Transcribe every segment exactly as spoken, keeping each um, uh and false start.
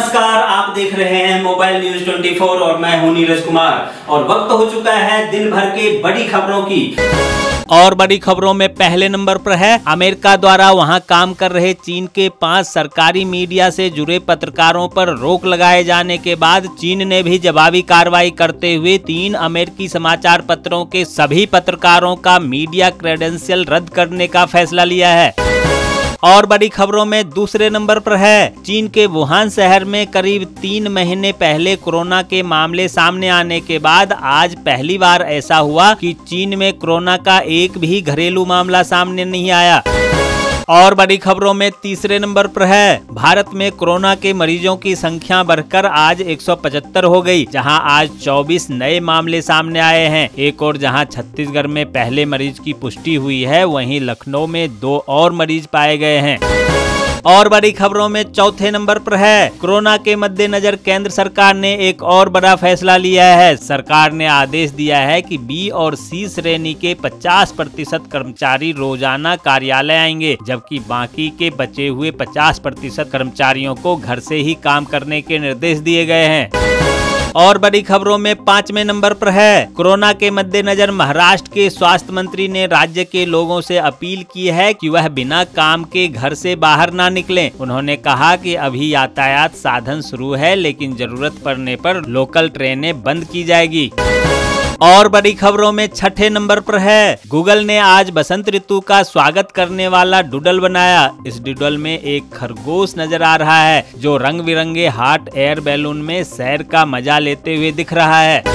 नमस्कार, आप देख रहे हैं मोबाइल न्यूज चौबीस और मैं हूं नीरज कुमार और वक्त हो चुका है दिन भर के बड़ी खबरों की। और बड़ी खबरों में पहले नंबर पर है अमेरिका द्वारा वहां काम कर रहे चीन के पांच सरकारी मीडिया से जुड़े पत्रकारों पर रोक लगाए जाने के बाद चीन ने भी जवाबी कार्रवाई करते हुए तीन अमेरिकी समाचार पत्रों के सभी पत्रकारों का मीडिया क्रेडेंशियल रद्द करने का फैसला लिया है। और बड़ी खबरों में दूसरे नंबर पर है चीन के वुहान शहर में करीब तीन महीने पहले कोरोना के मामले सामने आने के बाद आज पहली बार ऐसा हुआ कि चीन में कोरोना का एक भी घरेलू मामला सामने नहीं आया। और बड़ी खबरों में तीसरे नंबर पर है भारत में कोरोना के मरीजों की संख्या बढ़कर आज एक सौ पचहत्तर हो गई, जहां आज चौबीस नए मामले सामने आए हैं। एक और जहां छत्तीसगढ़ में पहले मरीज की पुष्टि हुई है, वहीं लखनऊ में दो और मरीज पाए गए हैं। और बड़ी खबरों में चौथे नंबर पर है कोरोना के मद्देनजर केंद्र सरकार ने एक और बड़ा फैसला लिया है। सरकार ने आदेश दिया है कि बी और सी श्रेणी के पचास प्रतिशत कर्मचारी रोजाना कार्यालय आएंगे, जबकि बाकी के बचे हुए पचास प्रतिशत कर्मचारियों को घर से ही काम करने के निर्देश दिए गए हैं। और बड़ी खबरों में पांचवें नंबर पर है कोरोना के मद्देनजर महाराष्ट्र के स्वास्थ्य मंत्री ने राज्य के लोगों से अपील की है कि वह बिना काम के घर से बाहर ना निकलें। उन्होंने कहा कि अभी यातायात साधन शुरू है, लेकिन जरूरत पड़ने पर लोकल ट्रेनें बंद की जाएगी। और बड़ी खबरों में छठे नंबर पर है गूगल ने आज बसंत ऋतु का स्वागत करने वाला डूडल बनाया। इस डूडल में एक खरगोश नजर आ रहा है जो रंग बिरंगे हॉट एयर बैलून में सैर का मजा लेते हुए दिख रहा है।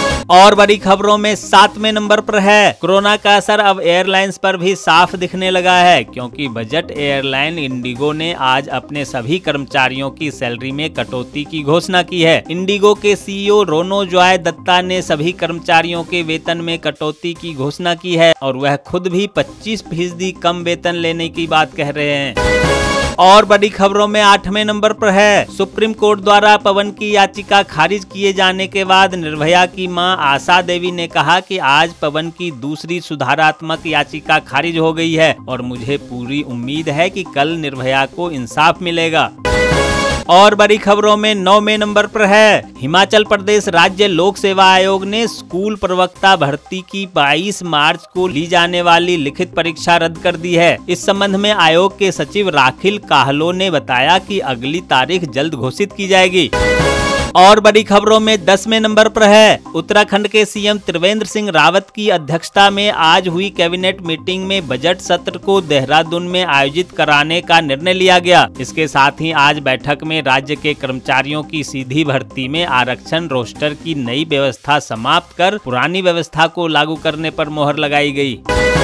और बड़ी खबरों में सातवें नंबर पर है कोरोना का असर अब एयरलाइंस पर भी साफ दिखने लगा है, क्योंकि बजट एयरलाइन इंडिगो ने आज अपने सभी कर्मचारियों की सैलरी में कटौती की घोषणा की है। इंडिगो के सीईओ रोनोजॉय दत्ता ने सभी कर्मचारियों के वेतन में कटौती की घोषणा की है और वह खुद भी पच्चीस फीसदी कम वेतन लेने की बात कह रहे हैं। और बड़ी खबरों में आठवें नंबर पर है सुप्रीम कोर्ट द्वारा पवन की याचिका खारिज किए जाने के बाद निर्भया की मां आशा देवी ने कहा कि आज पवन की दूसरी सुधारात्मक याचिका खारिज हो गई है और मुझे पूरी उम्मीद है कि कल निर्भया को इंसाफ मिलेगा। और बड़ी खबरों में नौवें नंबर पर है हिमाचल प्रदेश राज्य लोक सेवा आयोग ने स्कूल प्रवक्ता भर्ती की बाईस मार्च को ली जाने वाली लिखित परीक्षा रद्द कर दी है। इस संबंध में आयोग के सचिव राखिल काहलो ने बताया कि अगली तारीख जल्द घोषित की जाएगी। और बड़ी खबरों में दसवें नंबर पर है उत्तराखंड के सीएम त्रिवेंद्र सिंह रावत की अध्यक्षता में आज हुई कैबिनेट मीटिंग में बजट सत्र को देहरादून में आयोजित कराने का निर्णय लिया गया। इसके साथ ही आज बैठक में राज्य के कर्मचारियों की सीधी भर्ती में आरक्षण रोस्टर की नई व्यवस्था समाप्त कर पुरानी व्यवस्था को लागू करने पर मोहर लगाई गई।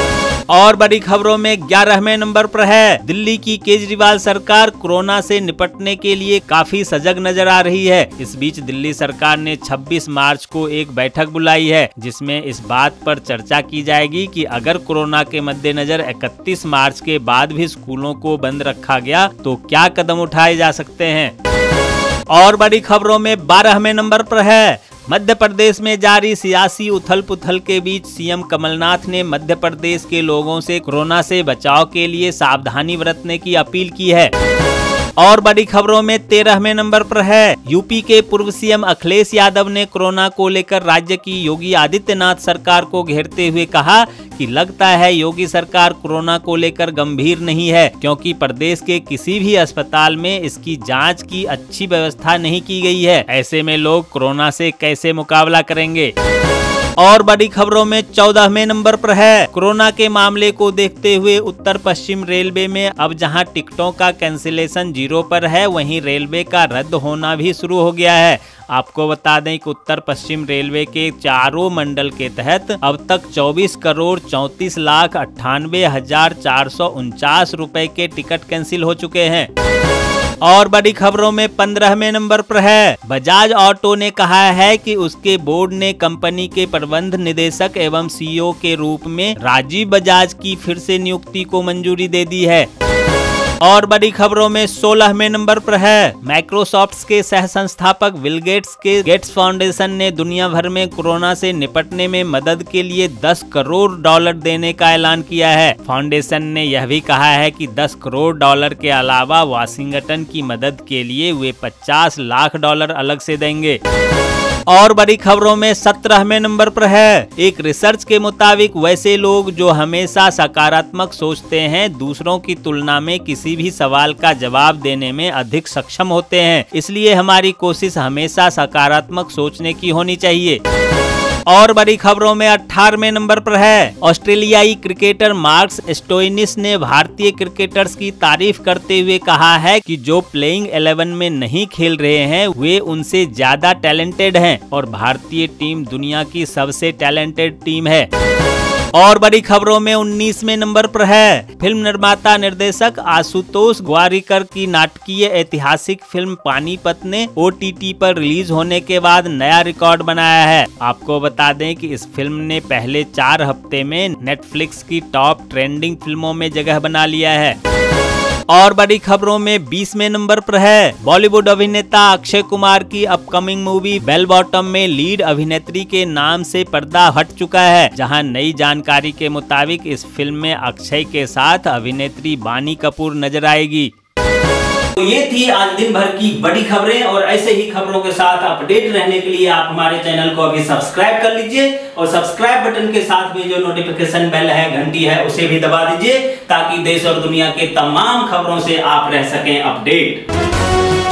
और बड़ी खबरों में ग्यारहवें नंबर पर है दिल्ली की केजरीवाल सरकार कोरोना से निपटने के लिए काफी सजग नजर आ रही है। इस बीच दिल्ली सरकार ने छब्बीस मार्च को एक बैठक बुलाई है, जिसमें इस बात पर चर्चा की जाएगी कि अगर कोरोना के मद्देनजर इकतीस मार्च के बाद भी स्कूलों को बंद रखा गया तो क्या कदम उठाए जा सकते हैं। और बड़ी खबरों में बारहवें नंबर पर है मध्य प्रदेश में जारी सियासी उथल पुथल के बीच सीएम कमलनाथ ने मध्य प्रदेश के लोगों से कोरोना से बचाव के लिए सावधानी बरतने की अपील की है। और बड़ी खबरों में तेरहवें नंबर पर है यूपी के पूर्व सीएम अखिलेश यादव ने कोरोना को लेकर राज्य की योगी आदित्यनाथ सरकार को घेरते हुए कहा कि लगता है योगी सरकार कोरोना को लेकर गंभीर नहीं है, क्योंकि प्रदेश के किसी भी अस्पताल में इसकी जांच की अच्छी व्यवस्था नहीं की गई है। ऐसे में लोग कोरोना से कैसे मुकाबला करेंगे। और बड़ी खबरों में चौदहवें नंबर पर है कोरोना के मामले को देखते हुए उत्तर पश्चिम रेलवे में अब जहां टिकटों का कैंसिलेशन जीरो पर है, वहीं रेलवे का रद्द होना भी शुरू हो गया है। आपको बता दें कि उत्तर पश्चिम रेलवे के चारों मंडल के तहत अब तक चौबीस करोड़ चौंतीस लाख अट्ठानवे हजार चार सौ उनचास रुपए के टिकट कैंसिल हो चुके हैं। और बड़ी खबरों में पंद्रहवें नंबर पर है बजाज ऑटो ने कहा है कि उसके बोर्ड ने कंपनी के प्रबंध निदेशक एवं सीईओ के रूप में राजीव बजाज की फिर से नियुक्ति को मंजूरी दे दी है। और बड़ी खबरों में सोलहवें नंबर पर है माइक्रोसॉफ्ट के सह संस्थापक बिल गेट्स के गेट्स फाउंडेशन ने दुनिया भर में कोरोना से निपटने में मदद के लिए दस करोड़ डॉलर देने का ऐलान किया है। फाउंडेशन ने यह भी कहा है कि दस करोड़ डॉलर के अलावा वाशिंगटन की मदद के लिए वे पचास लाख डॉलर अलग से देंगे। और बड़ी खबरों में सत्रहवें नंबर पर है एक रिसर्च के मुताबिक वैसे लोग जो हमेशा सकारात्मक सोचते हैं दूसरों की तुलना में किसी भी सवाल का जवाब देने में अधिक सक्षम होते हैं, इसलिए हमारी कोशिश हमेशा सकारात्मक सोचने की होनी चाहिए। और बड़ी खबरों में अठारहवें नंबर पर है ऑस्ट्रेलियाई क्रिकेटर मार्कस स्टोइनिस ने भारतीय क्रिकेटर्स की तारीफ करते हुए कहा है कि जो प्लेइंग इलेवन में नहीं खेल रहे हैं वे उनसे ज्यादा टैलेंटेड हैं और भारतीय टीम दुनिया की सबसे टैलेंटेड टीम है। और बड़ी खबरों में उन्नीसवें नंबर पर है फिल्म निर्माता निर्देशक आशुतोष ग्वारिकर की नाटकीय ऐतिहासिक फिल्म पानीपत ने ओ टी टी पर रिलीज होने के बाद नया रिकॉर्ड बनाया है। आपको बता दें कि इस फिल्म ने पहले चार हफ्ते में नेटफ्लिक्स की टॉप ट्रेंडिंग फिल्मों में जगह बना लिया है। और बड़ी खबरों में बीसवें नंबर पर है बॉलीवुड अभिनेता अक्षय कुमार की अपकमिंग मूवी बेल बॉटम में लीड अभिनेत्री के नाम से पर्दा हट चुका है, जहां नई जानकारी के मुताबिक इस फिल्म में अक्षय के साथ अभिनेत्री बानी कपूर नजर आएगी। तो ये थी आज दिन भर की बड़ी खबरें, और ऐसे ही खबरों के साथ अपडेट रहने के लिए आप हमारे चैनल को अभी सब्सक्राइब कर लीजिए और सब्सक्राइब बटन के साथ में जो नोटिफिकेशन बेल है, घंटी है, उसे भी दबा दीजिए ताकि देश और दुनिया के तमाम खबरों से आप रह सकें अपडेट।